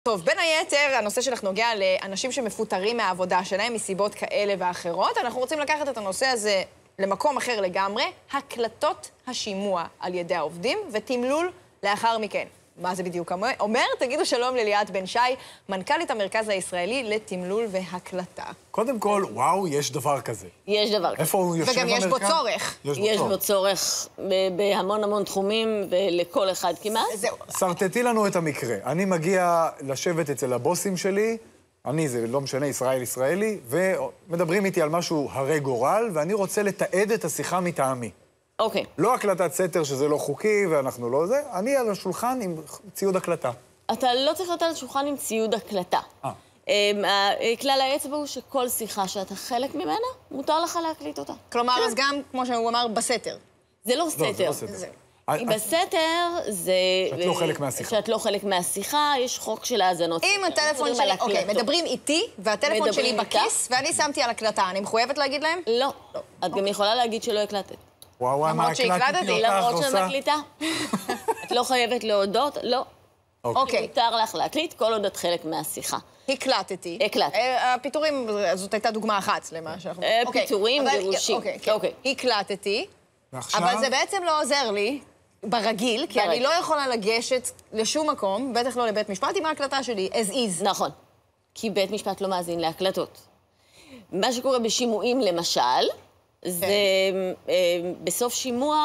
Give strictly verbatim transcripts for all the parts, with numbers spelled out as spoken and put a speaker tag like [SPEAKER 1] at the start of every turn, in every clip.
[SPEAKER 1] טוב, בין היתר, הנושא שלך נוגע לאנשים שמפוטרים מהעבודה שלהם מסיבות כאלה ואחרות. אנחנו רוצים לקחת את הנושא הזה למקום אחר לגמרי, הקלטות השימוע על ידי העובדים ותמלול לאחר מכן. מה זה בדיוק אומר? תגידו שלום לליאת בן שי, מנכ"לית המרכז הישראלי לתמלול והקלטה.
[SPEAKER 2] קודם כל, וואו, יש דבר כזה.
[SPEAKER 3] יש דבר כזה.
[SPEAKER 2] איפה הוא יושב במרכז?
[SPEAKER 1] וגם יש בו צורך.
[SPEAKER 3] יש בו צורך בהמון המון תחומים ולכל אחד כמעט.
[SPEAKER 1] זהו.
[SPEAKER 2] סרטטי לנו את המקרה. אני מגיע לשבת אצל הבוסים שלי, אני, זה לא משנה, ישראל ישראלי, ומדברים איתי על משהו הרי גורל, ואני רוצה לתעד את השיחה מטעמי.
[SPEAKER 3] אוקיי. לא
[SPEAKER 2] הקלטת סתר שזה לא חוקי ואנחנו לא זה, אני על השולחן עם ציוד הקלטה.
[SPEAKER 3] אתה לא צריך להיות על השולחן עם ציוד הקלטה. אה. כלל האצבע הוא שכל שיחה שאתה חלק ממנה, מותר לך להקליט אותה.
[SPEAKER 1] כלומר, אז גם, כמו שהוא אמר, בסתר.
[SPEAKER 3] זה לא סתר. בסתר זה...
[SPEAKER 2] שאת לא חלק מהשיחה.
[SPEAKER 3] שאת לא חלק מהשיחה, יש חוק של האזנות.
[SPEAKER 1] אם הטלפון שלי, אוקיי, מדברים איתי, והטלפון שלי בכיס, ואני שמתי על הקלטה, אני מחויבת להגיד להם?
[SPEAKER 3] לא. את גם יכולה להגיד שלא הקלטת.
[SPEAKER 2] וואו, וואו, מה הקלטתי אותך,
[SPEAKER 3] למרות שאת מקליטה. את לא חייבת להודות, לא.
[SPEAKER 1] אוקיי.
[SPEAKER 3] מותר לך להקליט, כל עוד את חלק מהשיחה.
[SPEAKER 1] הקלטתי.
[SPEAKER 3] הקלטתי.
[SPEAKER 1] הפיטורים, זאת הייתה דוגמה אחת למה שאנחנו...
[SPEAKER 3] פיטורים, גירושים.
[SPEAKER 1] אוקיי, הקלטתי, אבל זה בעצם לא עוזר לי ברגיל, כי אני לא יכולה לגשת לשום מקום, בטח לא לבית משפט, עם ההקלטה שלי, as is.
[SPEAKER 3] נכון. כי בית משפט לא מאזין להקלטות. מה שקורה בשימועים, למשל, זה בסוף שימוע,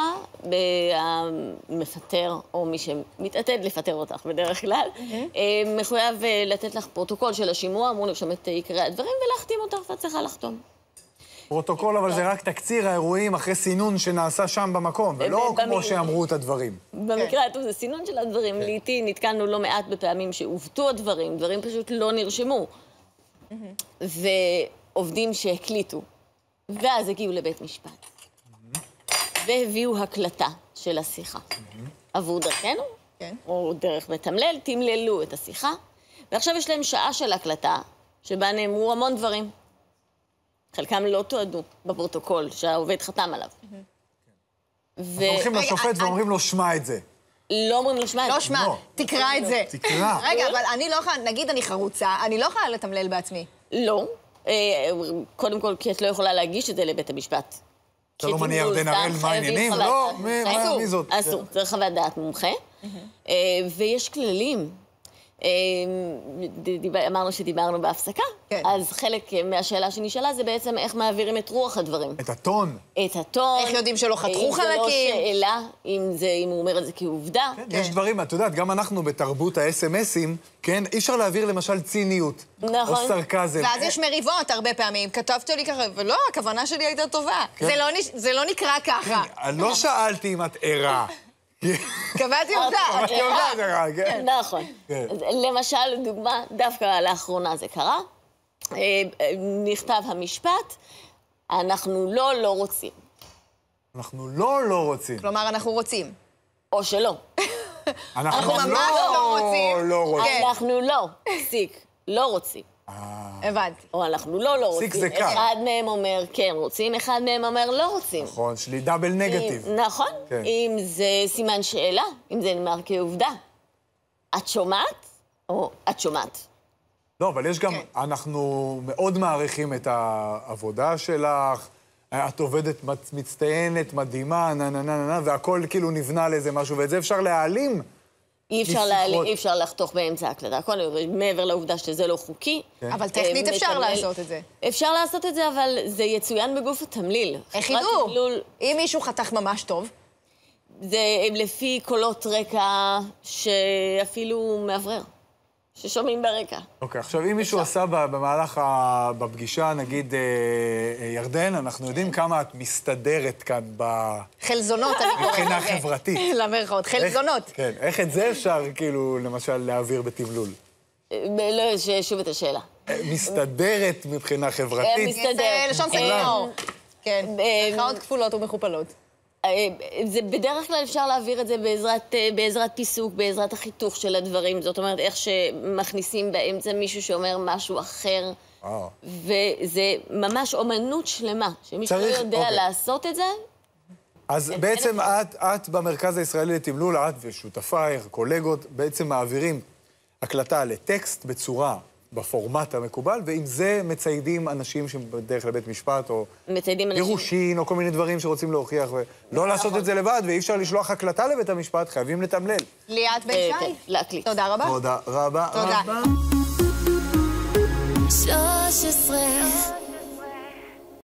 [SPEAKER 3] המפטר, או מי שמתעתד לפטר אותך בדרך כלל, מחויב לתת לך פרוטוקול של השימוע, אמרו לרשום את עיקרי הדברים, ולהחתים אותך, ואת צריכה לחתום.
[SPEAKER 2] פרוטוקול, אבל זה רק תקציר האירועים אחרי סינון שנעשה שם במקום, ולא כמו שאמרו את הדברים.
[SPEAKER 3] במקרה הטוב זה סינון של הדברים. לעתים נתקלנו לא מעט בפעמים שעובדו הדברים, דברים פשוט לא נרשמו. ועובדים שהקליטו. ואז הגיעו לבית משפט. והביאו הקלטה של השיחה. עבור דרכנו, או דרך מתמלל, תמללו את השיחה, ועכשיו יש להם שעה של הקלטה, שבה נאמרו המון דברים. חלקם לא תועדו בפרוטוקול שהעובד חתם עליו.
[SPEAKER 2] הולכים לשופט ואומרים לו, שמע את זה.
[SPEAKER 3] לא אומרים לו, שמע את זה.
[SPEAKER 1] לא שמע, תקרא את זה.
[SPEAKER 2] תקרא.
[SPEAKER 1] רגע, אבל אני לא יכולה, נגיד אני חרוצה, אני לא יכולה לתמלל בעצמי.
[SPEAKER 3] לא. קודם כל, כי את לא יכולה להגיש את זה לבית המשפט.
[SPEAKER 2] שלום, אני ירדן הראל, מה העניינים? לא, מי זאת?
[SPEAKER 3] אסור, צריך חוות דעת מומחה. ויש כללים. אמרנו שדיברנו בהפסקה, אז חלק מהשאלה שנשאלה זה בעצם איך מעבירים את רוח הדברים.
[SPEAKER 2] את הטון.
[SPEAKER 3] את הטון.
[SPEAKER 1] איך יודעים שלא חתכו חלקים.
[SPEAKER 3] אם זה לא שאלה, אם הוא אומר את זה כעובדה.
[SPEAKER 2] יש דברים, את יודעת, גם אנחנו בתרבות ה-אס אם אסים, כן, אי אפשר להעביר למשל ציניות.
[SPEAKER 3] נכון.
[SPEAKER 2] או סרקזם.
[SPEAKER 1] ואז יש מריבות הרבה פעמים, כתבת לי ככה, ולא, הכוונה שלי הייתה טובה. זה לא נקרא ככה.
[SPEAKER 2] לא שאלתי אם את ערה.
[SPEAKER 1] קבעתי עובדה.
[SPEAKER 2] קבעתי עובדה, זה רע, כן.
[SPEAKER 3] נכון. למשל, דוגמה, דווקא לאחרונה זה קרה, נכתב המשפט, אנחנו לא לא רוצים.
[SPEAKER 2] אנחנו לא לא רוצים.
[SPEAKER 1] כלומר, אנחנו רוצים.
[SPEAKER 3] או שלא.
[SPEAKER 1] אנחנו ממש לא רוצים.
[SPEAKER 2] לא רוצים.
[SPEAKER 3] אנחנו לא, פסיק, לא רוצים.
[SPEAKER 1] הבנתי.
[SPEAKER 3] או אנחנו לא לא רוצים.
[SPEAKER 2] פסיק זה קל.
[SPEAKER 3] אחד מהם אומר כן רוצים, אחד מהם אומר לא רוצים.
[SPEAKER 2] נכון, שלי דאבל נגטיב.
[SPEAKER 3] נכון. אם זה סימן שאלה, אם זה נאמר כעובדה. את שומעת? או את שומעת?
[SPEAKER 2] לא, אבל יש גם, אנחנו מאוד מעריכים את העבודה שלך, את עובדת מצטיינת, מדהימה, נה נה נה נה, והכל כאילו נבנה לאיזה משהו, ואת זה אפשר להעלים.
[SPEAKER 3] אי אפשר להעלים, אי אפשר לחתוך באמצע הקלטה. הכל מעבר לעובדה שזה לא חוקי.
[SPEAKER 1] אבל טכנית אפשר לעשות את זה.
[SPEAKER 3] אפשר לעשות את זה, אבל זה יצוין בגוף התמליל.
[SPEAKER 1] איך ידעו? אם מישהו חתך ממש טוב?
[SPEAKER 3] זה לפי קולות רקע שאפילו מעברר. ששומעים ברקע.
[SPEAKER 2] אוקיי, עכשיו אם מישהו עשה במהלך בפגישה, נגיד ירדן, אנחנו יודעים כמה את מסתדרת כאן ב...
[SPEAKER 1] חלזונות, אני קוראת.
[SPEAKER 2] מבחינה חברתית.
[SPEAKER 1] למרכאות, חלזונות.
[SPEAKER 2] כן, איך את זה אפשר כאילו, למשל, להעביר בתמלול?
[SPEAKER 3] לא, שוב את השאלה.
[SPEAKER 2] מסתדרת מבחינה חברתית.
[SPEAKER 3] מסתדרת.
[SPEAKER 1] לשון סגנור. כן, מחאות כפולות ומכופלות.
[SPEAKER 3] זה בדרך כלל אפשר להעביר את זה בעזרת, בעזרת פיסוק, בעזרת החיתוך של הדברים. זאת אומרת, איך שמכניסים באמצע מישהו שאומר משהו אחר. וזה ממש אומנות שלמה, שמישהו לא יודע לעשות את זה.
[SPEAKER 2] אז בעצם את, את במרכז הישראלי לתמלול, את ושותפייך, קולגות, בעצם מעבירים הקלטה לטקסט בצורה, בפורמט המקובל, ועם זה מציידים אנשים שבדרך לבית משפט, או גירושין, או כל מיני דברים שרוצים להוכיח, ולא לעשות את זה לבד, ואי אפשר לשלוח הקלטה לבית המשפט, חייבים לתמלל.
[SPEAKER 1] ליאת בן שי.
[SPEAKER 3] להקליט.
[SPEAKER 1] תודה רבה.
[SPEAKER 2] תודה רבה.
[SPEAKER 1] תודה.
[SPEAKER 4] שלוש עשרה